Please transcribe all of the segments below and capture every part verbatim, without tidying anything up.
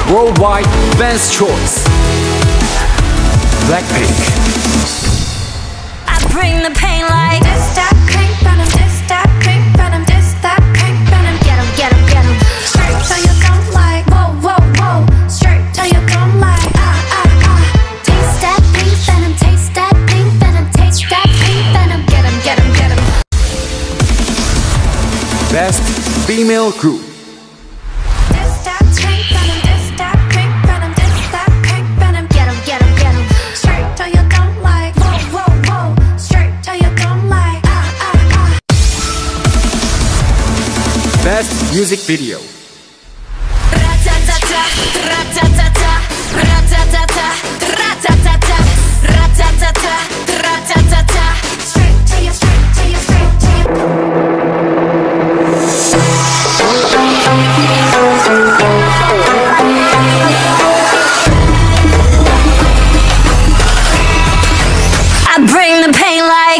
worldwide fans' choice. BLACKPINK. I bring the pain like this, that, pink venom, this, that, pink venom, this, that, pink venom. get 'em, get 'em, get 'em. Straight till you don't like, whoa, whoa, whoa. Straight till you don't like, ah, ah, ah. Taste that pink venom, taste that pink venom, taste that pink venom. Get 'em, get 'em, get 'em. Best female group. This, that, pink venom, this, that, pink venom, this, that, pink venom. Get 'em, get 'em, get 'em. Straight till you don't like, whoa, whoa, whoa. Straight till you don't like, ah, ah, ah. Best music video. Ra-ta-ta-ta, ra-ta-ta-ta, ra-ta-ta-ta, ra-ta-ta-ta, ra-ta-ta-ta, ra-ta-ta-ta. Straight till you, straight till you, straight till you. I bring the pain like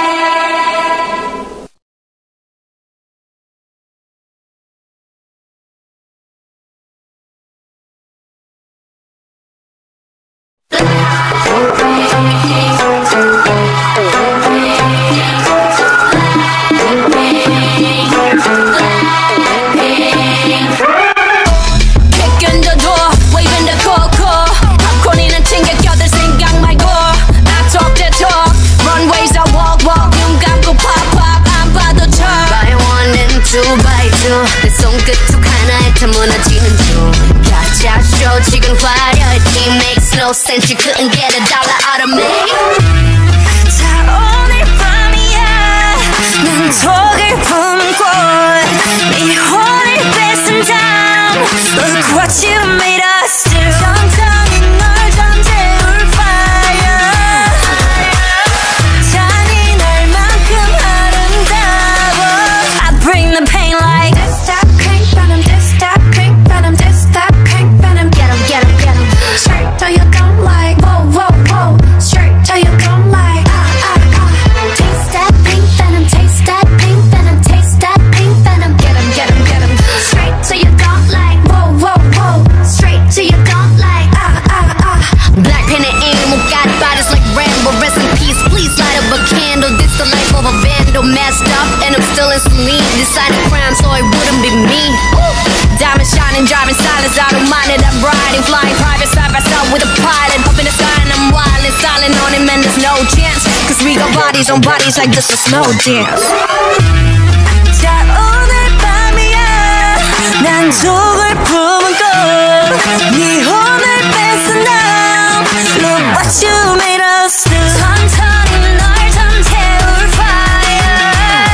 내 손끝 툭 하나에 다 무너지는 중 가짜 쇼 지금 화려했지 makes no sense you couldn't get a dollar out of me 자 오늘 밤이야 난 독을 품고 네 혼을 뺏은 다음 Look what you made us do 천천히 널 잠재울 fire 잔인할 만큼 아름다워 I bring the pain like This, that, pink venom, this, that, pink venom, this, that, pink venom. Get 'em, get 'em, get 'em. Straight till you don't like, whoa, whoa, whoa. Straight till you don't like, ah, ah, ah. Taste that pink venom, taste that pink venom, taste that pink venom. Get 'em, get 'em, get 'em. Straight till you don't like, whoa, whoa, whoa. Straight till you don't like, ah, ah, ah. Blackpink and animal got bodies like Rambo. Rest in peace, please light up a candle. This the life of a vandal, messed up, and I'm still in saline. Decided crime, so it wouldn't be me. Diamond shining, driving silence, I don't mind it. I'm riding, flying private side by side with a pilot. Up in the sky and I'm wild and silent on him, and there's no chance. Cause we got bodies on bodies like this a slow dance. 자 오늘 밤이야 난 독을 품고 네 혼을 뺏은 다음 Look what you made us do 천천히 널 잠재울 fire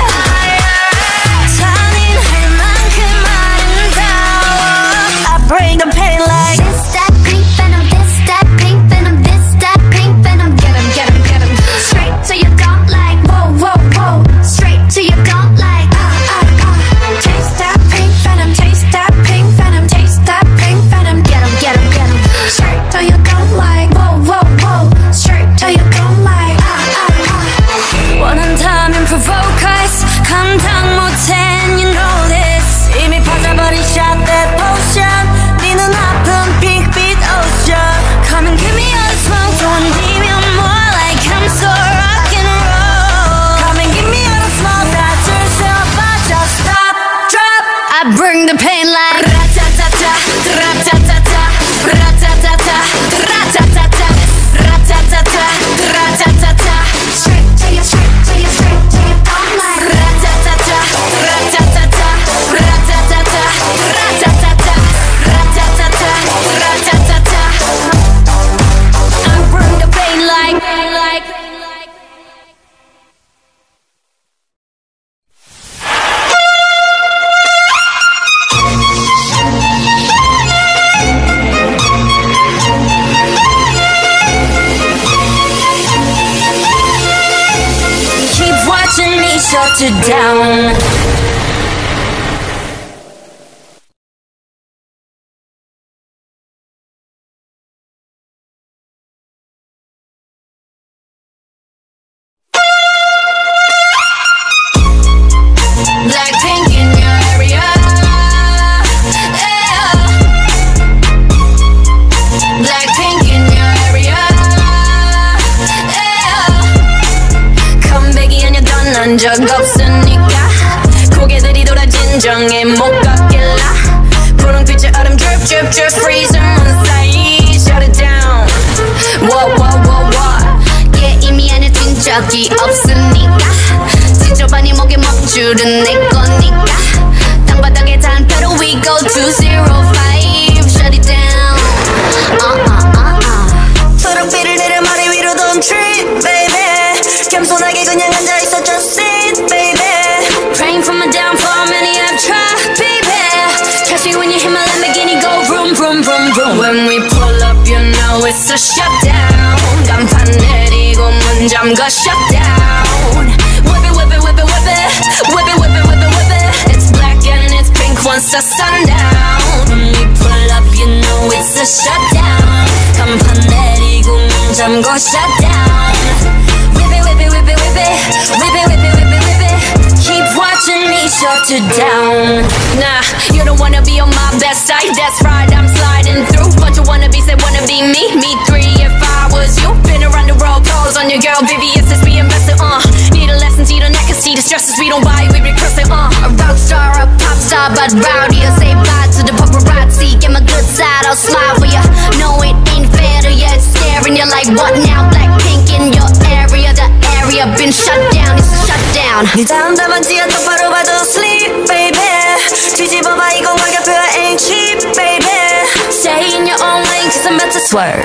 잔인할 만큼 아름다워 I bring the pain like This that pink venom, this that pink venom, this that pink venom. Get 'em, get 'em, get 'em. Straight till you don't like, whoa, whoa, whoa. Straight till you don't like, ah, ah, ah. Taste that pink venom, taste that pink venom, taste that pink venom. Get 'em, get 'em, get 'em. Straight till you don't like, whoa, whoa, whoa. Straight till you don't like, ah, ah, ah. 원한다면 provoke us 감당 못해 and you know this 이미 퍼져버린 shot that potion 네 눈앞은 핑크빛 ocean Come and give me all the smoke don't leave me more like I'm so rock and roll Come and give me all the smoke 다 줄 수 없어 just stop drop I bring the pain like Ra-ta-ta-ta ra-ta-ta-ta ra-ta-ta-ta ra-ta-ta-ta ra-ta-ta-ta ra-ta-ta-ta Straight till you, straight till you, straight till you don't like. Ra-ta-ta-ta, ra-ta-ta-ta, ra-ta-ta-ta, ra-ta-ta-ta, ra-ta-ta-ta, ra-ta-ta-ta. I bring the pain like, like. Keep watching me shut it down. Blackpink in your area. Yeah. drip, drip, drip, freezing on the side. Shut it down. What, what, what, what? Yeah, 이미 안에 뛴 적이 없으니까. 지저분이 목에 먹줄은 내 거니까. 땅바닥에 단표로 we go to zero five. Shut it down. Uh, uh, uh, uh. 초록빛을 내려 머리 위로 don't trip, baby. 겸손하게 그냥 앉아있어 just sit, baby. Praying for my downfall, many have tried, baby. Catch me when you hit my Lamborghini, go vroom, vroom, vroom, vroom. When we pull up, you know it's a shutdown. 간판 내리고 문 잠가 shutdown. Whip it, whip it, whip it, whip it. Whip it, whip it, whip it, whip it. It's black and it's pink once the sun down. When we pull up, you know it's a shutdown. 간판 내리고 문 잠가 shutdown. Whip it, whip it, whip it, whip it. Whip it, whip it, whip it, whip it. Keep watching me shut it down. Nah, you don't wanna be on my best side. That's right, I'm sliding through. Bunch of wannabes, they wanna be me. Me three if I was you. Been around the world, calls on your girl, baby, it's this we invested, uh. Need a lesson, see the neck, and see the stresses we don't buy, we regressing, uh. A rock star, a pop star, but rowdy. I say bye to the paparazzi. Get my good side, I'll smile for ya. No, it ain't fair to ya, it's staring you like what now? Blackpink in your area, the area been shut down, it's a shutdown. 네 다음 답안지야 똑바로 봐도 sleep, baby. 뒤집어봐 이 공간표야 ain't cheap, baby. Stay in your own lane, cause I'm about to swerve.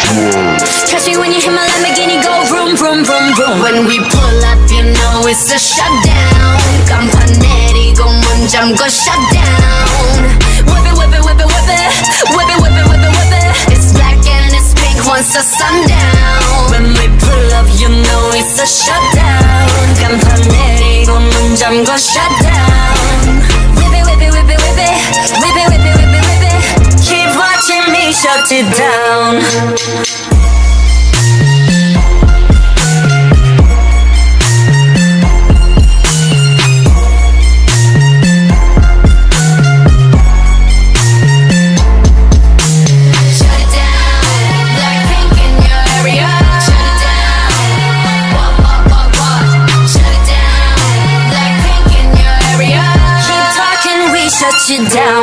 Catch me when you hit my Lamborghini, go vroom, vroom, vroom, vroom. When we pull up, you know it's a shutdown. 간판 내리고 문 잠궈 shutdown. Whip it, whip it, whip it, whip it. Whip it, whip it, whip it, whip it. It's black and it's pink once the sun down. When we pull up, you know it's a shutdown. 간판 내리고 문 잠궈 shutdown. Whip it, whip it, whip it, whip it. Whip it, whip it, whip it, whip it. Keep watching me shut it down. Shut you down.